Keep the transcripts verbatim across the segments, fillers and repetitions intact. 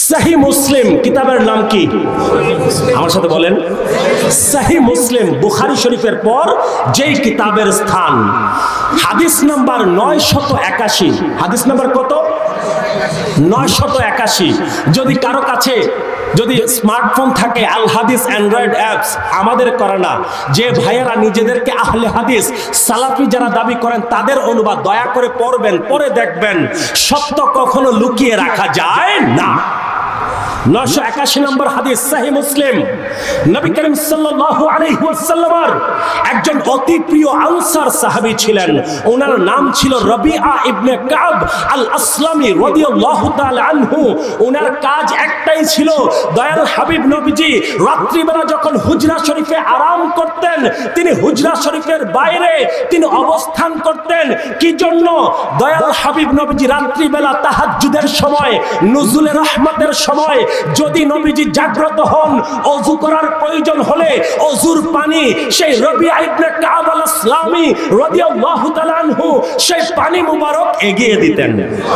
সহিহ মুসলিম কিতাবের নাম কি? আমার সাথে বলেন। সহিহ মুসলিম বুখারী শরীফের পর যেই কিতাবের স্থান, হাদিস নাম্বার নয়শত একাশি। হাদিস নাম্বার কত? নয়শত একাশি। যদি কারো কাছে যদি স্মার্টফোন থাকে, আল হাদিস অ্যান্ড্রয়েড অ্যাপস আমাদের করে না, যে ভাইয়েরা নিজেদেরকে আহলে হাদিস সালাফি যারা দাবি করেন তাদের অনুবাদ দয়া করে পড়বেন, পরে দেখবেন সত্য কখনো লুকিয়ে রাখা যায় না। নয়শো একাশি নম্বর হাদিস সহিহ মুসলিম। নবী করিম সাল্লাল্লাহু আলাইহি ওয়াসাল্লামের একজন অতি প্রিয় আনসার সাহাবী ছিলেন, ওনার নাম ছিল রবিআ ইবনে কাব আল আসলামি রাদিয়াল্লাহু তাআলা আনহু। ওনার কাজ একটাই ছিল, দয়াল হাবিব নবীজি রাত্রিবেলা যখন হুজরা শরীফে আরাম করতেন, তিনি হুজরা শরীফের বাইরে তিনি অবস্থান করতেন। কি জন্য? দয়াল হাবিব নবীজি রাত্রিবেলা তাহাজ্জুদের সময়, নুজুলে রহমতের সময় যদি নবীজি জাগ্রত হন, ওযু করার প্রয়োজন হলে ওযুর পানি সেই রবিআ ইবনে কাব আল আসলামি রাদিয়াল্লাহু তাআলা আনহু সেই পানি মুবারক এগিয়ে দিতেন,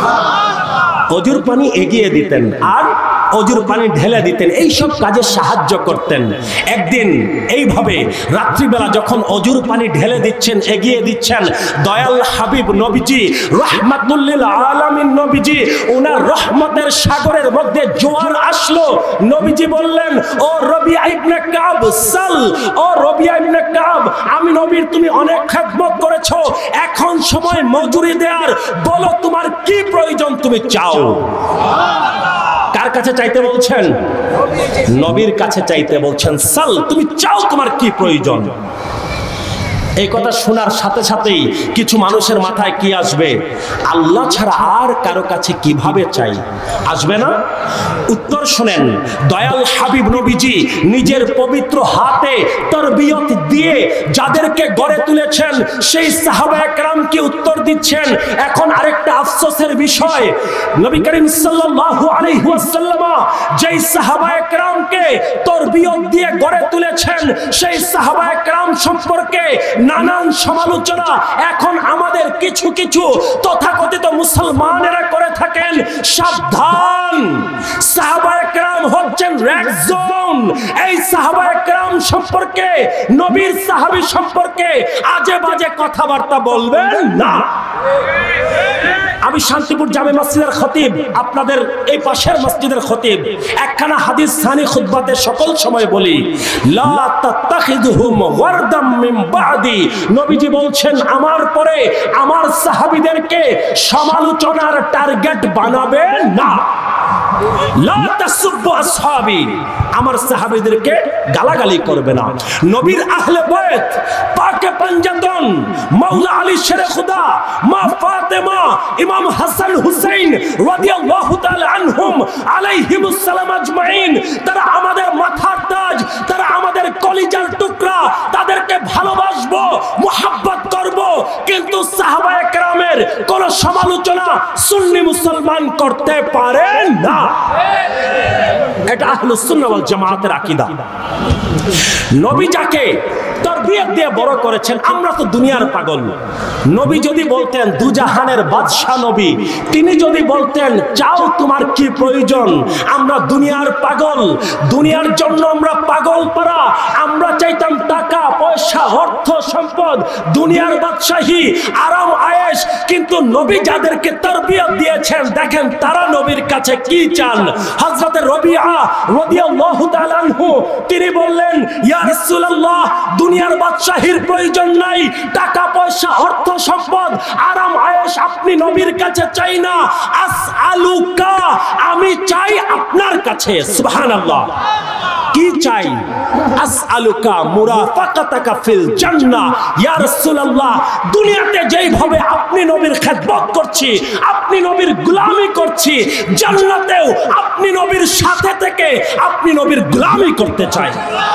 ওযুর পানি এগিয়ে দিতেন আর ওযুর পানি ঢেলে দিতেন, এই সব কাজে সাহায্য করতেন। একদিন এইভাবে রাত্রিবেলা যখন ওযুর পানি ঢেলে দিচ্ছেন, এগিয়ে দিচ্ছেন, দয়াল হাবিব নবীজি রাহমাতুল লিল আলামিন নবীজি ওনার রহমতের সাগরের মধ্যে জোয়ার আসলো। নবীজি বললেন, ও রবিআ ইবনে কাব সাল, ও রবিআ ইবনে কাব, আমি নবীর তুমি অনেক খেদমত করেছো, এখন সময় মজুরি দেওয়ার, বলো তোমার কি প্রয়োজন তুমি চাও। কার কাছে চাইতে বলছেন? নবীর কাছে চাইতে বলছেন। সাল, তুমি চাও, তোমার কি প্রয়োজন। এই কথা শোনার সাথে সাথেই কিছু মানুষের মাথায় কি আসবে? আল্লাহ ছাড়া আর কারো কাছে কিভাবে চাই? আসবে না? উত্তর শুনেন। দয়াল হাবিব নবীজি নিজের পবিত্র হাতে তরবিয়ত দিয়ে যাদেরকে গড়ে তুলেছেন সেই সাহাবায়ে কেরামকে উত্তর দিচ্ছেন। এখন আরেকটা আফসোসের বিষয়, নবী করিম সাল্লাল্লাহু আলাইহি ওয়াসাল্লাম যেই সাহাবায়ে কেরামকে তরবিয়ত দিয়ে গড়ে তুলেছেন সেই সাহাবায়ে কেরাম সম্পর্কে নানান সমালোচনা এখন আমাদের কিছু কিছু তথাকথিত মুসলমানেরা করে থাকেন। সাবধান, সাহাবায়ে কেরাম হচ্ছেন রেড জোন। এই সাহাবায়ে কেরাম সম্পর্কে, নবীর সাহাবী সম্পর্কে আজে বাজে কথাবার্তা বলবেন না। আমি শান্তিপুর জামে মসজিদের খতিব, আপনাদের এই পাশের মসজিদের খতিব, একখানা হাদিস সানি খুতবাতে সকল সময় বলি, লা তাত্তাখিযুহুম ওয়ারদাম মিন বাদি। নবীজি বলছেন, আমার পরে আমার সাহাবীদেরকে সমালোচনার টার্গেট বানাবে না। লা তাসুব্বু আসহাবি, আমার সাহাবীদেরকে গালাগালি করবে না। নবীর আহলে বাইত, পাকে পাঞ্জাতন, মাওলা আলী শেরে খুদা, মা ফাতেমা, ইমাম হাসান হুসাইন রাদিয়াল্লাহু তাআলা আনহুম আলাইহিমুস সালাম আজমাইন, তারা আমাদের মাথার তাজ, তারা আমাদের কলিজার টুকরা, তাদেরকে ভালোবাসবো, মুহাব্বত করব, কিন্তু সাহাবায়ে কেরামের কোন সমালোচনা সুন্নি মুসলমান করতে পারে না। এটা আহলুস সুন্নাহ ওয়াল জামাতের আকীদা। নবী যাকে তরবিয়ত দিয়ে বড় করেছেন, আমরা তো দুনিয়ার পাগল। নবী যদি বলতেন, দুজাহানের বাদশা নবী, তিনি যদি বলতেন চাও তোমার কি প্রয়োজন, আমরা দুনিয়ার পাগল, দুনিয়ার জন্য আমরা পাগল পারা, আমরা চাইতাম টাকা পয়সা অর্থ সম্পদ, দুনিয়ার বাদশাহী, আরাম আয়েশ। কিন্তু নবী যাদেরকে তরবিয়ত দিয়েছেন, দেখেন তারা নবীর কাছে কি চান। হযরত রবিআ রাদিয়াল্লাহু তাআলা আনহু তিনি বললেন, ইয়া রাসূলুল্লাহ, দুনিয়ার বাদশাহীর প্রয়োজন নাই, টাকা পয়সা অর্থ সম্পদ আরাম আয়েশ আপনি নবীর কাছে চাই না, আসআলুকা, আমি চাই আপনার কাছে। সুবহানাল্লাহ। কি চাই? আসআলুকা মুরাফাকাতাকা ফিল জান্নাহ। ইয়া রাসূলুল্লাহ, দুনিয়াতে যেইভাবে আপনি নবীর খেদমত করছি, আপনি নবীর গোলামি করছি, জান্নাতেও আপনি নবীর সাথে থেকে আপনি নবীর গোলামি করতে চাই।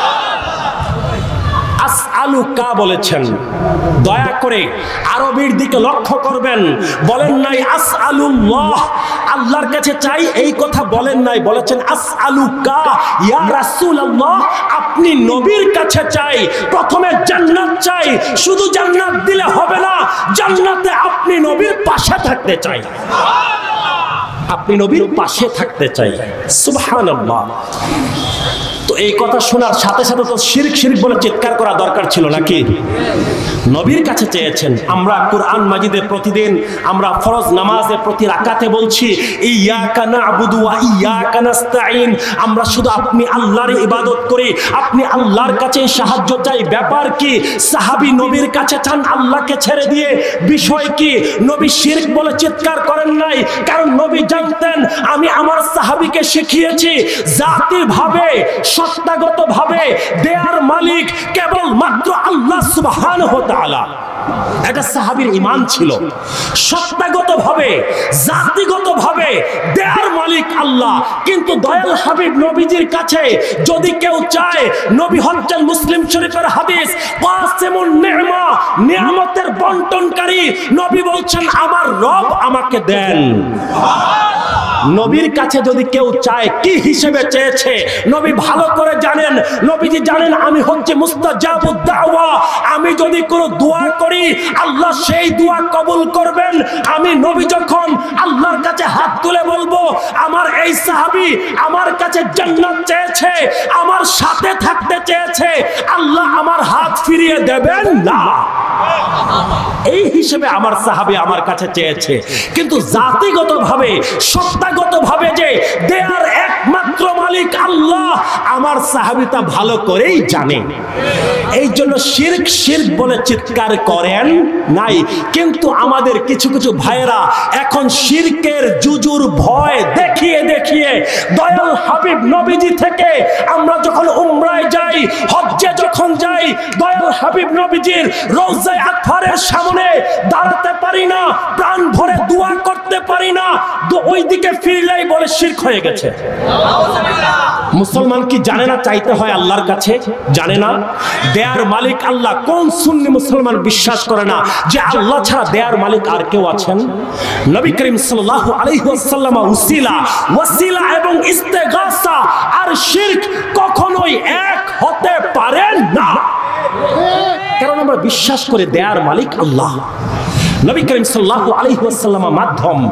আসআলুকা বলেছেন, দয়া করে আরবির দিকে লক্ষ্য করবেন। বলেন নাই আসআলুল্লাহ, আল্লাহর কাছে চাই, এই কথা বলেন নাই, বলেছেন আসআলুকা ইয়া রাসূলুল্লাহ, আপনি নবীর কাছে চাই। প্রথমে জান্নাত চাই, শুধু জান্নাত দিলে হবে না, জান্নাতে আপনি নবীর পাশে থাকতে চাই। আপনি নবীর পাশে থাকতে চাই। সুবহানাল্লাহ। তো এই কথা শোনার সাথে সাথে তো শিরক শিরক বলে চিৎকার করা দরকার ছিল নাকি? নবীর কাছে চেয়েছেন। আমরা কুরআন মাজিদে প্রতিদিন আমরা ফরজ নামাজে প্রতি রাকাতে বলছি ইয়াকা না'বুদু ওয়া ইয়াকা নাস্তাঈন, আমরা শুধু আপনি আল্লাহর ইবাদত করি, আপনি আল্লাহর কাছে সাহায্য চাই। ব্যাপার কি? সাহাবী নবীর কাছে চান আল্লাহকে ছেড়ে দিয়ে। বিষয় কি? নবী শিরক বলে চিৎকার করেন নাই, কারণ নবী জানতেন আমি আমার সাহাবীকে শিখিয়েছি জাতিভাবে সত্তাগতভাবে দেয়ার মালিক কেবল মাত্র আল্লাহ সুবহানাহু ওয়া তাআলা। এটা সাহাবীর ঈমান ছিল। সত্তাগতভাবে জাতিগতভাবে দেয়ার মালিক আল্লাহ। কিন্তু দয়াল হাবিব নবীজির কাছে যদি কেউ চায়, নবী হচ্ছেন মুসলিম শরীফের হাদিস কাসিমুন নি'মা, নিয়ামতের বন্টনকারী। নবী বলছেন আমার রব আমাকে দেন। নবীর কাছে যদি কেউ চায়, কি হিসেবে চেয়েছে নবী ভালো করে জানেন। নবীজি জানেন আমি হচ্ছে মুস্তাজাবুদ দাওয়া, আমি যদি কোনো দোয়া করি আল্লাহ সেই দোয়া কবুল করবেন। আমি নবী যখন আল্লাহর কাছে হাত তুলে বলবো আমার এই সাহাবী আমার কাছে জান্নাত চেয়েছে, আমার সাথে থাকতে চেয়েছে, আল্লাহ আমার হাত ফিরিয়ে দেবেন না। এই হিসেবে আমার সাহাবী আমার কাছে চেয়েছে। কিন্তু জাতিগতভাবে সত্তাগতভাবে যে দেয়ার একমাত্র মালিক আল্লাহ, আমার সাহাবী তা ভালো করেই জানে। এই জন্য শিরক শিরক বলে চিৎকার করেন নাই। কিন্তু আমাদের কিছু কিছু ভাইয়েরা এখন শিরকের জুজুর ভয় দেখিয়ে দেখিয়ে দয়াল হাবিব নবীজি থেকে আমরা যখন উমরায় যাই, হজ্জে যখন যাই, দয়াল হাবিব নবীজির রওজায়ে আকফারের সামনে দাঁড়াতে পারি না, প্রাণ ভরে দোয়া করতে পারি না, তো ওই দিকে ফিরলেই বলে শিরক হয়ে গেছে। মুসলমান কি জানে না চাইতে হয় আল্লাহর কাছে? জানে না দেয়ার মালিক আল্লাহ? কোন সুন্নি মুসলমান বিশ্বাস করে না যে আল্লাহ ছাড়া দেয়ার মালিক আর কেউ আছেন? নবী করিম সাল্লাল্লাহু আলাইহি ওয়াসাল্লাম উসিলা ওয়াসিলা এবং ইস্তেগাসা আর শিরক কখনোই এক হতে পারে না। কারণ আমরা বিশ্বাস করে দেয়ার মালিক আল্লাহ। নবী করিম সাল্লাল্লাহু আলাইহি ওয়াসাল্লাম মাধ্যম